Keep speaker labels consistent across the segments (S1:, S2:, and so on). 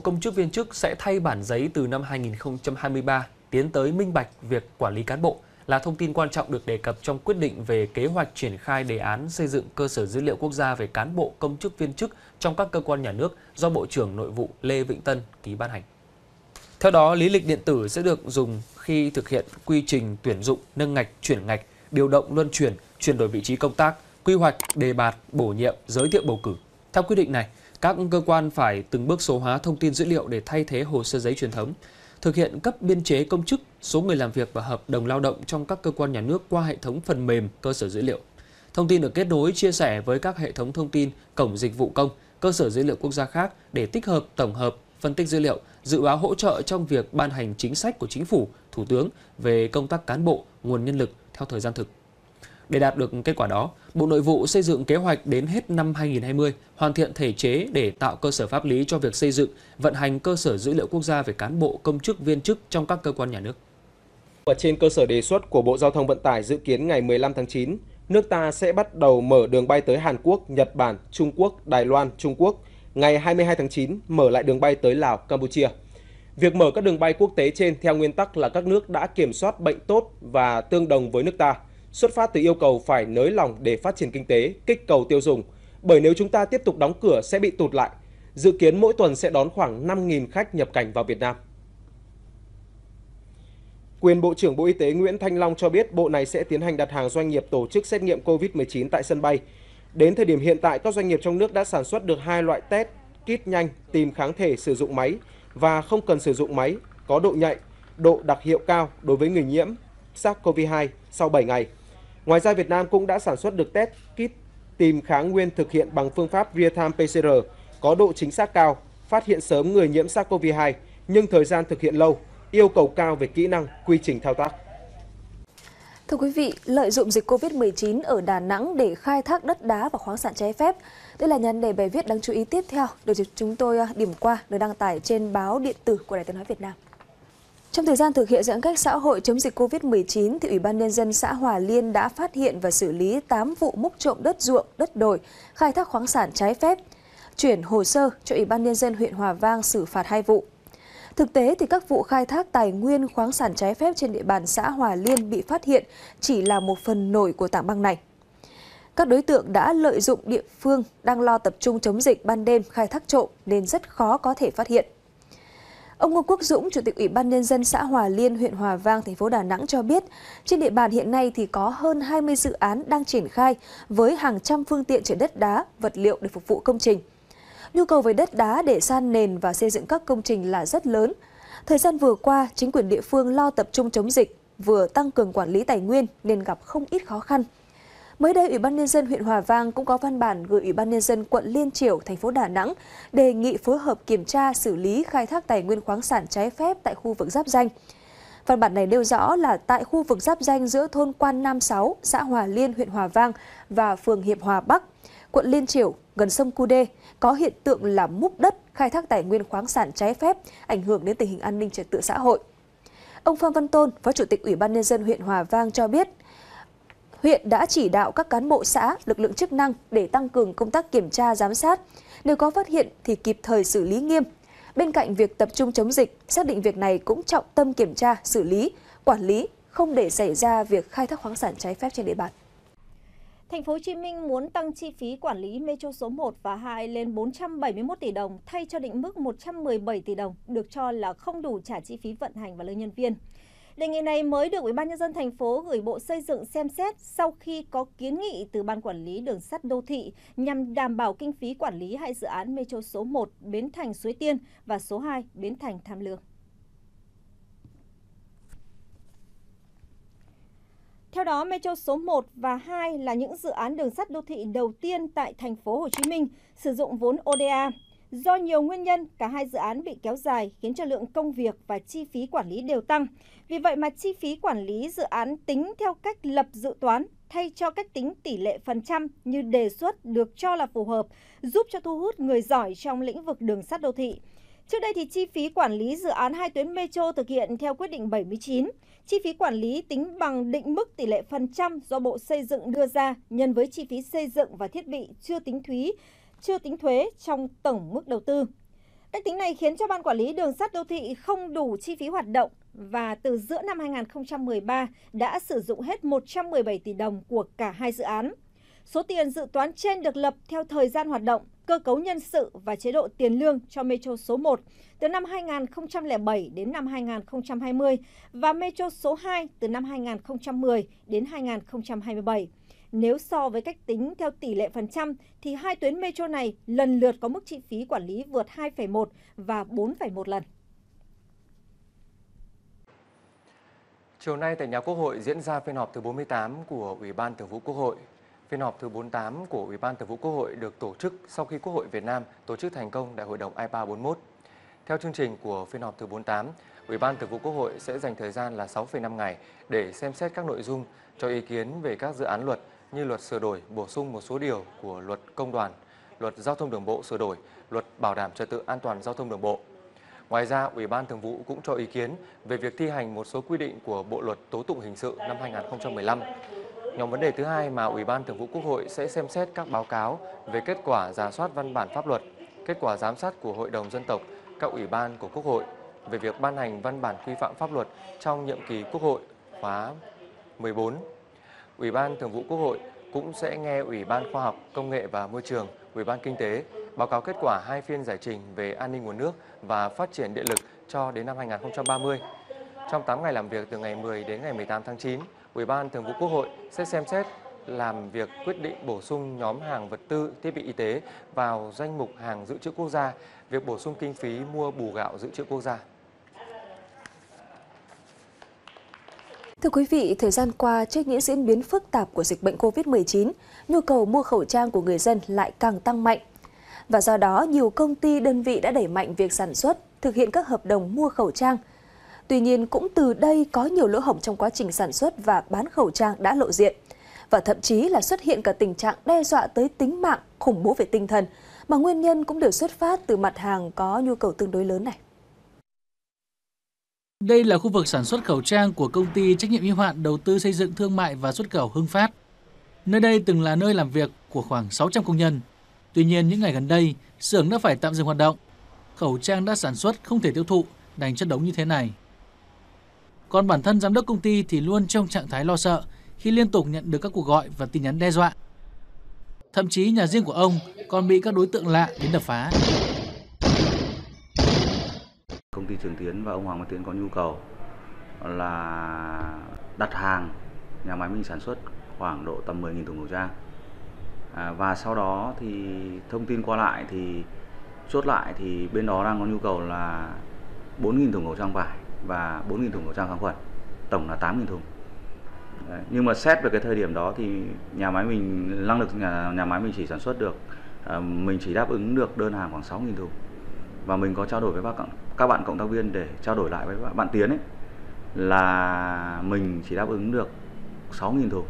S1: công chức viên chức sẽ thay bản giấy từ năm 2023, tiến tới minh bạch việc quản lý cán bộ là thông tin quan trọng được đề cập trong quyết định về kế hoạch triển khai đề án xây dựng cơ sở dữ liệu quốc gia về cán bộ công chức viên chức trong các cơ quan nhà nước do Bộ trưởng Nội vụ Lê Vĩnh Tân ký ban hành. Theo đó, lý lịch điện tử sẽ được dùng khi thực hiện quy trình tuyển dụng, nâng ngạch, chuyển ngạch, điều động luân chuyển, chuyển đổi vị trí công tác, quy hoạch, đề bạt, bổ nhiệm, giới thiệu bầu cử. Theo quy định này, các cơ quan phải từng bước số hóa thông tin dữ liệu để thay thế hồ sơ giấy truyền thống, thực hiện cấp biên chế công chức, số người làm việc và hợp đồng lao động trong các cơ quan nhà nước qua hệ thống phần mềm cơ sở dữ liệu. Thông tin được kết nối chia sẻ với các hệ thống thông tin, cổng dịch vụ công, cơ sở dữ liệu quốc gia khác để tích hợp, tổng hợp, phân tích dữ liệu, dự báo hỗ trợ trong việc ban hành chính sách của Chính phủ, Thủ tướng về công tác cán bộ, nguồn nhân lực theo thời gian thực. Để đạt được kết quả đó, Bộ Nội vụ xây dựng kế hoạch đến hết năm 2020 hoàn thiện thể chế để tạo cơ sở pháp lý cho việc xây dựng, vận hành cơ sở dữ liệu quốc gia về cán bộ, công chức, viên chức trong các cơ quan nhà nước.
S2: Và trên cơ sở đề xuất của Bộ Giao thông Vận tải, dự kiến ngày 15 tháng 9, nước ta sẽ bắt đầu mở đường bay tới Hàn Quốc, Nhật Bản, Trung Quốc, Đài Loan, Trung Quốc. Ngày 22 tháng 9, mở lại đường bay tới Lào, Campuchia. Việc mở các đường bay quốc tế trên theo nguyên tắc là các nước đã kiểm soát bệnh tốt và tương đồng với nước ta, xuất phát từ yêu cầu phải nới lỏng để phát triển kinh tế, kích cầu tiêu dùng. Bởi nếu chúng ta tiếp tục đóng cửa sẽ bị tụt lại. Dự kiến mỗi tuần sẽ đón khoảng 5.000 khách nhập cảnh vào Việt Nam. Quyền Bộ trưởng Bộ Y tế Nguyễn Thanh Long cho biết Bộ này sẽ tiến hành đặt hàng doanh nghiệp tổ chức xét nghiệm COVID-19 tại sân bay. Đến thời điểm hiện tại, các doanh nghiệp trong nước đã sản xuất được 2 loại test kit nhanh tìm kháng thể sử dụng máy và không cần sử dụng máy, có độ nhạy, độ đặc hiệu cao đối với người nhiễm SARS-CoV-2 sau 7 ngày. Ngoài ra, Việt Nam cũng đã sản xuất được test kit tìm kháng nguyên thực hiện bằng phương pháp real-time PCR, có độ chính xác cao, phát hiện sớm người nhiễm SARS-CoV-2, nhưng thời gian thực hiện lâu, yêu cầu cao về kỹ năng, quy trình thao tác.
S3: Thưa quý vị, lợi dụng dịch Covid-19 ở Đà Nẵng để khai thác đất đá và khoáng sản trái phép. Đây là nhan đề bài viết đáng chú ý tiếp theo được chúng tôi điểm qua được đăng tải trên báo điện tử của Đài Tiếng nói Việt Nam. Trong thời gian thực hiện giãn cách xã hội chống dịch Covid-19, thì Ủy ban Nhân dân xã Hòa Liên đã phát hiện và xử lý 8 vụ múc trộm đất ruộng, đất đồi, khai thác khoáng sản trái phép, chuyển hồ sơ cho Ủy ban Nhân dân huyện Hòa Vang xử phạt 2 vụ. Thực tế thì các vụ khai thác tài nguyên khoáng sản trái phép trên địa bàn xã Hòa Liên bị phát hiện chỉ là một phần nổi của tảng băng này. Các đối tượng đã lợi dụng địa phương đang lo tập trung chống dịch ban đêm khai thác trộm nên rất khó có thể phát hiện. Ông Ngô Quốc Dũng, Chủ tịch Ủy ban Nhân dân xã Hòa Liên, huyện Hòa Vang, thành phố Đà Nẵng cho biết, trên địa bàn hiện nay thì có hơn 20 dự án đang triển khai với hàng trăm phương tiện chở đất đá, vật liệu để phục vụ công trình. Nhu cầu về đất đá để san nền và xây dựng các công trình là rất lớn. Thời gian vừa qua, chính quyền địa phương lo tập trung chống dịch, vừa tăng cường quản lý tài nguyên nên gặp không ít khó khăn. Mới đây, Ủy ban Nhân dân huyện Hòa Vang cũng có văn bản gửi Ủy ban Nhân dân quận Liên Chiểu, thành phố Đà Nẵng đề nghị phối hợp kiểm tra xử lý khai thác tài nguyên khoáng sản trái phép tại khu vực giáp ranh. Văn bản này nêu rõ là tại khu vực giáp ranh giữa thôn Quan Nam 6, xã Hòa Liên, huyện Hòa Vang và phường Hiệp Hòa Bắc, quận Liên Chiểu, gần sông Cú Đê, có hiện tượng là múc đất, khai thác tài nguyên khoáng sản trái phép, ảnh hưởng đến tình hình an ninh trật tự xã hội. Ông Phan Văn Tôn, Phó Chủ tịch Ủy ban Nhân dân huyện Hòa Vang cho biết, huyện đã chỉ đạo các cán bộ xã, lực lượng chức năng để tăng cường công tác kiểm tra, giám sát. Nếu có phát hiện thì kịp thời xử lý nghiêm. Bên cạnh việc tập trung chống dịch, xác định việc này cũng trọng tâm kiểm tra, xử lý, quản lý, không để xảy ra việc khai thác khoáng sản trái phép trên địa bàn.
S4: Thành phố Hồ Chí Minh muốn tăng chi phí quản lý Metro số 1 và 2 lên 471 tỷ đồng thay cho định mức 117 tỷ đồng, được cho là không đủ trả chi phí vận hành và lương nhân viên. Đề nghị này mới được Ủy ban Nhân dân thành phố gửi Bộ Xây dựng xem xét sau khi có kiến nghị từ Ban Quản lý Đường sắt Đô thị nhằm đảm bảo kinh phí quản lý hai dự án Metro số 1 Bến Thành Suối Tiên và số 2 Bến Thành Tham Lương. Theo đó, Metro số 1 và 2 là những dự án đường sắt đô thị đầu tiên tại thành phố Hồ Chí Minh sử dụng vốn ODA. Do nhiều nguyên nhân, cả hai dự án bị kéo dài khiến cho lượng công việc và chi phí quản lý đều tăng. Vì vậy mà chi phí quản lý dự án tính theo cách lập dự toán thay cho cách tính tỷ lệ phần trăm như đề xuất được cho là phù hợp, giúp cho thu hút người giỏi trong lĩnh vực đường sắt đô thị. Trước đây thì chi phí quản lý dự án 2 tuyến Metro thực hiện theo quyết định 79. Chi phí quản lý tính bằng định mức tỷ lệ phần trăm do Bộ Xây dựng đưa ra nhân với chi phí xây dựng và thiết bị chưa tính thuế trong tổng mức đầu tư. Cách tính này khiến cho Ban Quản lý Đường sắt Đô thị không đủ chi phí hoạt động và từ giữa năm 2013 đã sử dụng hết 117 tỷ đồng của cả hai dự án. Số tiền dự toán trên được lập theo thời gian hoạt động, cơ cấu nhân sự và chế độ tiền lương cho Metro số 1 từ năm 2007 đến năm 2020 và Metro số 2 từ năm 2010 đến 2027. Nếu so với cách tính theo tỷ lệ phần trăm thì hai tuyến Metro này lần lượt có mức chi phí quản lý vượt 2,1 và 4,1 lần.
S5: Chiều nay tại nhà Quốc hội diễn ra phiên họp thứ 48 của Ủy ban Thường vụ Quốc hội. Phiên họp thứ 48 của Ủy ban Thường vụ Quốc hội được tổ chức sau khi Quốc hội Việt Nam tổ chức thành công Đại hội đồng IPA 41. Theo chương trình của phiên họp thứ 48, Ủy ban Thường vụ Quốc hội sẽ dành thời gian là 6,5 ngày để xem xét các nội dung, cho ý kiến về các dự án luật như luật sửa đổi, bổ sung một số điều của luật công đoàn, luật giao thông đường bộ sửa đổi, luật bảo đảm trật tự an toàn giao thông đường bộ. Ngoài ra, Ủy ban Thường vụ cũng cho ý kiến về việc thi hành một số quy định của Bộ luật tố tụng hình sự năm 2015. Nhóm vấn đề thứ hai mà Ủy ban Thường vụ Quốc hội sẽ xem xét các báo cáo về kết quả rà soát văn bản pháp luật, kết quả giám sát của Hội đồng Dân tộc, các ủy ban của Quốc hội về việc ban hành văn bản quy phạm pháp luật trong nhiệm kỳ Quốc hội khóa 14. Ủy ban Thường vụ Quốc hội cũng sẽ nghe Ủy ban Khoa học, Công nghệ và Môi trường, Ủy ban Kinh tế báo cáo kết quả 2 phiên giải trình về an ninh nguồn nước và phát triển điện lực cho đến năm 2030. Trong 8 ngày làm việc từ ngày 10 đến ngày 18 tháng 9, Ủy ban Thường vụ Quốc hội sẽ xem xét làm việc quyết định bổ sung nhóm hàng vật tư, thiết bị y tế vào danh mục hàng dự trữ quốc gia, việc bổ sung kinh phí mua bù gạo dự trữ quốc gia.
S3: Thưa quý vị, thời gian qua, trước những diễn biến phức tạp của dịch bệnh COVID-19, nhu cầu mua khẩu trang của người dân lại càng tăng mạnh. Và do đó, nhiều công ty, đơn vị đã đẩy mạnh việc sản xuất, thực hiện các hợp đồng mua khẩu trang. Tuy nhiên, cũng từ đây có nhiều lỗ hổng trong quá trình sản xuất và bán khẩu trang đã lộ diện. Và thậm chí là xuất hiện cả tình trạng đe dọa tới tính mạng, khủng bố về tinh thần, mà nguyên nhân cũng đều xuất phát từ mặt hàng có nhu cầu tương đối lớn này.
S6: Đây là khu vực sản xuất khẩu trang của công ty trách nhiệm hữu hạn đầu tư xây dựng thương mại và xuất khẩu Hưng Phát. Nơi đây từng là nơi làm việc của khoảng 600 công nhân. Tuy nhiên, những ngày gần đây, xưởng đã phải tạm dừng hoạt động. Khẩu trang đã sản xuất không thể tiêu thụ, đành chất đống như thế này. Còn bản thân giám đốc công ty thì luôn trong trạng thái lo sợ khi liên tục nhận được các cuộc gọi và tin nhắn đe dọa. Thậm chí nhà riêng của ông còn bị các đối tượng lạ đến đập phá.
S7: Công ty Trường Tiến và ông Hoàng Văn Tiến có nhu cầu là đặt hàng nhà máy mình sản xuất khoảng độ tầm 10.000 thùng khẩu trang. Và sau đó thì thông tin qua lại thì chốt lại thì bên đó đang có nhu cầu là 4.000 thùng khẩu trang vải và 4.000 thùng khẩu trang kháng khuẩn, tổng là 8.000 thùng. Đấy. Nhưng mà xét về cái thời điểm đó thì nhà máy mình, năng lực nhà máy mình chỉ sản xuất được, mình chỉ đáp ứng được đơn hàng khoảng 6.000 thùng. Và mình có trao đổi với các bạn cộng tác viên để trao đổi lại với bạn Tiến ấy, là mình chỉ đáp ứng được 6.000 thùng.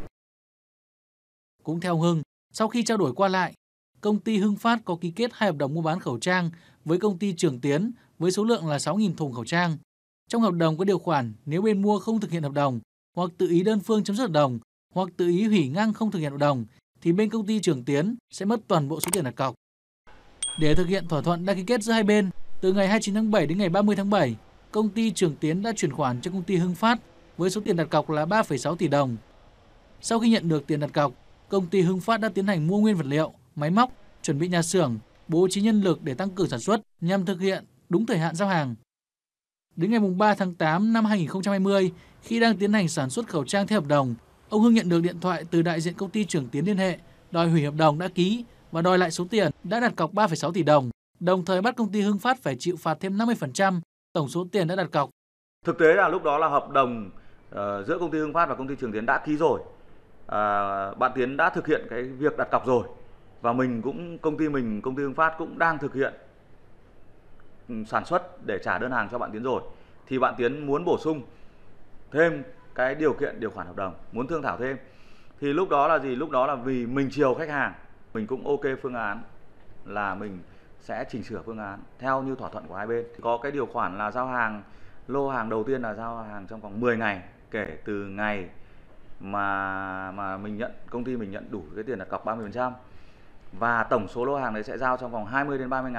S6: Cũng theo Hưng, sau khi trao đổi qua lại, công ty Hưng Phát có ký kết 2 hợp đồng mua bán khẩu trang với công ty Trường Tiến với số lượng là 6.000 thùng khẩu trang. Trong hợp đồng có điều khoản nếu bên mua không thực hiện hợp đồng, hoặc tự ý đơn phương chấm dứt hợp đồng, hoặc tự ý hủy ngang không thực hiện hợp đồng, thì bên công ty Trường Tiến sẽ mất toàn bộ số tiền đặt cọc. Để thực hiện thỏa thuận đã ký kết giữa hai bên, từ ngày 29 tháng 7 đến ngày 30 tháng 7, công ty Trường Tiến đã chuyển khoản cho công ty Hưng Phát với số tiền đặt cọc là 3,6 tỷ đồng. Sau khi nhận được tiền đặt cọc, công ty Hưng Phát đã tiến hành mua nguyên vật liệu, máy móc, chuẩn bị nhà xưởng, bố trí nhân lực để tăng cường sản xuất nhằm thực hiện đúng thời hạn giao hàng. Đến ngày 3 tháng 8 năm 2020, khi đang tiến hành sản xuất khẩu trang theo hợp đồng, ông Hưng nhận được điện thoại từ đại diện công ty Trường Tiến liên hệ, đòi hủy hợp đồng đã ký và đòi lại số tiền đã đặt cọc 3,6 tỷ đồng, đồng thời bắt công ty Hưng Phát phải chịu phạt thêm 50% tổng số tiền đã đặt cọc.
S7: Thực tế là lúc đó là hợp đồng giữa công ty Hưng Phát và công ty Trường Tiến đã ký rồi. Bạn Tiến đã thực hiện cái việc đặt cọc rồi. Và công ty Hưng Phát cũng đang thực hiện sản xuất để trả đơn hàng cho bạn Tiến rồi. Thì bạn Tiến muốn bổ sung thêm cái điều khoản hợp đồng, muốn thương thảo thêm. Thì lúc đó là gì? Lúc đó là vì mình chiều khách hàng, mình cũng ok phương án là mình sẽ chỉnh sửa phương án theo như thỏa thuận của hai bên. Thì có cái điều khoản là giao hàng, lô hàng đầu tiên là giao hàng trong vòng 10 ngày kể từ ngày mà công ty mình nhận đủ cái tiền đặt cọc 30%. Và tổng số lô hàng đấy sẽ giao trong vòng 20 đến 30 ngày.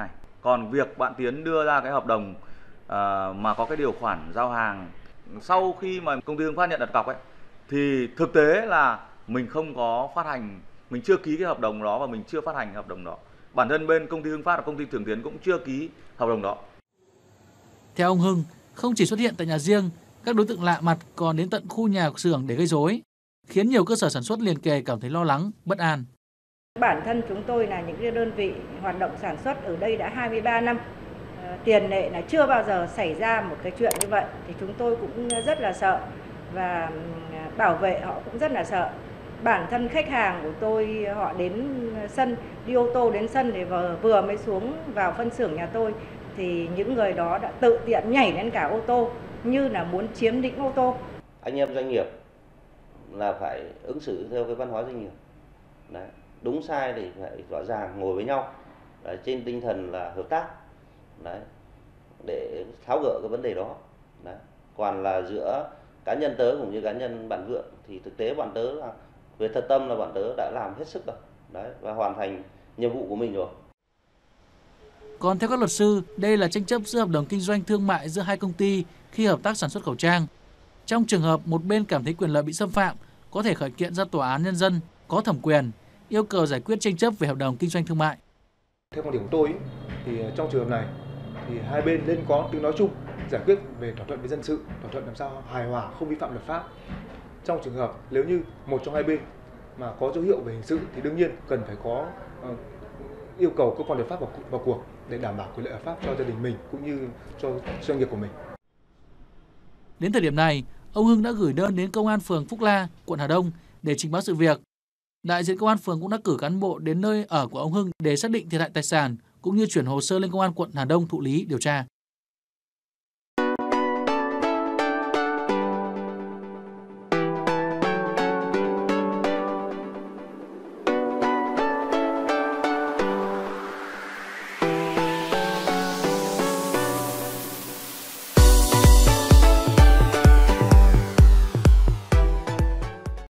S7: Còn việc bạn Tiến đưa ra cái hợp đồng mà có cái điều khoản giao hàng sau khi mà công ty Hưng Phát nhận đặt cọc ấy, thì thực tế là mình không có phát hành, mình chưa ký cái hợp đồng đó và mình chưa phát hành hợp đồng đó. Bản thân bên công ty Hưng Phát và công ty Trường Tiến cũng chưa ký hợp đồng đó.
S6: Theo ông Hưng, không chỉ xuất hiện tại nhà riêng, các đối tượng lạ mặt còn đến tận khu nhà xưởng để gây rối, khiến nhiều cơ sở sản xuất liền kề cảm thấy lo lắng, bất an.
S8: Bản thân chúng tôi là những cái đơn vị hoạt động sản xuất ở đây đã 23 năm. Tiền lệ là chưa bao giờ xảy ra một cái chuyện như vậy, thì chúng tôi cũng rất là sợ và bảo vệ họ cũng rất là sợ. Bản thân khách hàng của tôi họ đến sân, đi ô tô đến sân để vừa mới xuống vào phân xưởng nhà tôi, thì những người đó đã tự tiện nhảy lên cả ô tô như là muốn chiếm lĩnh ô tô.
S9: Anh em doanh nghiệp là phải ứng xử theo cái văn hóa doanh nghiệp. Đấy, đúng sai thì phải rõ ràng ngồi với nhau. Đấy, trên tinh thần là hợp tác. Đấy, để tháo gỡ cái vấn đề đó. Đấy. Còn là giữa cá nhân tớ cũng như cá nhân bạn Vượng thì thực tế bạn tớ là về thật tâm là bạn tớ đã làm hết sức rồi. Đấy, và hoàn thành nhiệm vụ của mình rồi.
S6: Còn theo các luật sư, đây là tranh chấp giữa hợp đồng kinh doanh thương mại giữa hai công ty khi hợp tác sản xuất khẩu trang. Trong trường hợp một bên cảm thấy quyền lợi bị xâm phạm, có thể khởi kiện ra tòa án nhân dân có thẩm quyền, yêu cầu giải quyết tranh chấp về hợp đồng kinh doanh thương mại.
S10: Theo quan điểm của tôi thì trong trường hợp này thì hai bên nên có tiếng nói chung, giải quyết về thỏa thuận về dân sự, thỏa thuận làm sao hài hòa, không vi phạm luật pháp. Trong trường hợp nếu như một trong hai bên mà có dấu hiệu về hình sự thì đương nhiên cần phải có yêu cầu cơ quan lập pháp vào cuộc để đảm bảo quyền lợi hợp pháp cho gia đình mình cũng như cho doanh nghiệp của mình.
S6: Đến thời điểm này, ông Hưng đã gửi đơn đến Công an phường Phúc La, quận Hà Đông để trình báo sự việc. Đại diện Công an phường cũng đã cử cán bộ đến nơi ở của ông Hưng để xác định thiệt hại tài sản cũng như chuyển hồ sơ lên Công an quận Hà Đông thụ lý điều tra.